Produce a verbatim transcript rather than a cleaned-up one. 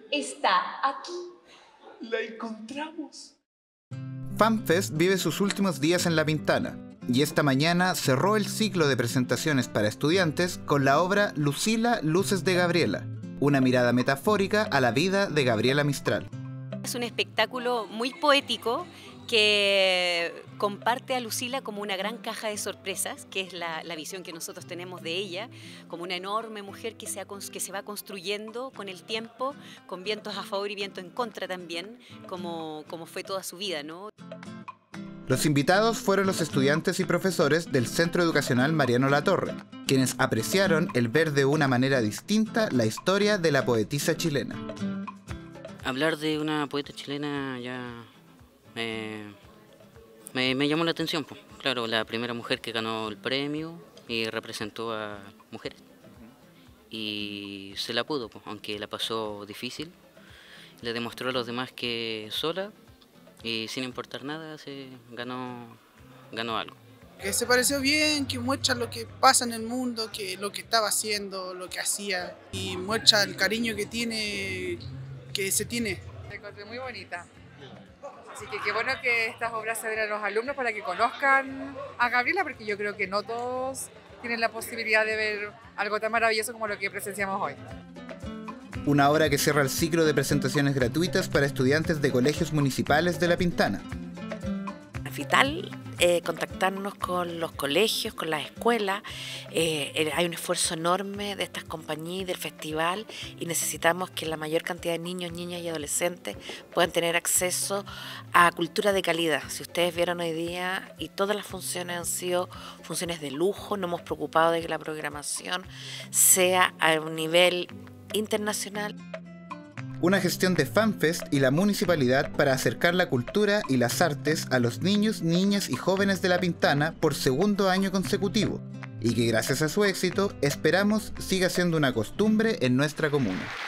está aquí. La encontramos. FanFest vive sus últimos días en La Pintana, y esta mañana cerró el ciclo de presentaciones para estudiantes con la obra Lucila, Luces de Gabriela, una mirada metafórica a la vida de Gabriela Mistral. Es un espectáculo muy poético que comparte a Lucila como una gran caja de sorpresas, que es la, la visión que nosotros tenemos de ella, como una enorme mujer que se, ha, que se va construyendo con el tiempo, con vientos a favor y vientos en contra también, como, como fue toda su vida, ¿no? Los invitados fueron los estudiantes y profesores del Centro Educacional Mariano Latorre, quienes apreciaron el ver de una manera distinta la historia de la poetisa chilena. Hablar de una poeta chilena ya me, me, me llamó la atención, pues. Claro, la primera mujer que ganó el premio y representó a mujeres. Y se la pudo, pues, aunque la pasó difícil. Le demostró a los demás que sola y sin importar nada se ganó, ganó algo. Que se pareció bien, que muestra lo que pasa en el mundo, que lo que estaba haciendo, lo que hacía, y muestra el cariño que tiene, que se tiene. La encontré muy bonita. Así que qué bueno que estas obras se den a los alumnos para que conozcan a Gabriela, porque yo creo que no todos tienen la posibilidad de ver algo tan maravilloso como lo que presenciamos hoy. Una obra que cierra el ciclo de presentaciones gratuitas para estudiantes de colegios municipales de La Pintana. Es vital eh, contactarnos con los colegios, con las escuelas. Eh, hay un esfuerzo enorme de estas compañías, del festival, y necesitamos que la mayor cantidad de niños, niñas y adolescentes puedan tener acceso a cultura de calidad. Si ustedes vieron hoy día, y todas las funciones han sido funciones de lujo, no hemos preocupado de que la programación sea a un nivel internacional. Una gestión de FanFest y la municipalidad para acercar la cultura y las artes a los niños, niñas y jóvenes de La Pintana por segundo año consecutivo, y que gracias a su éxito esperamos siga siendo una costumbre en nuestra comuna.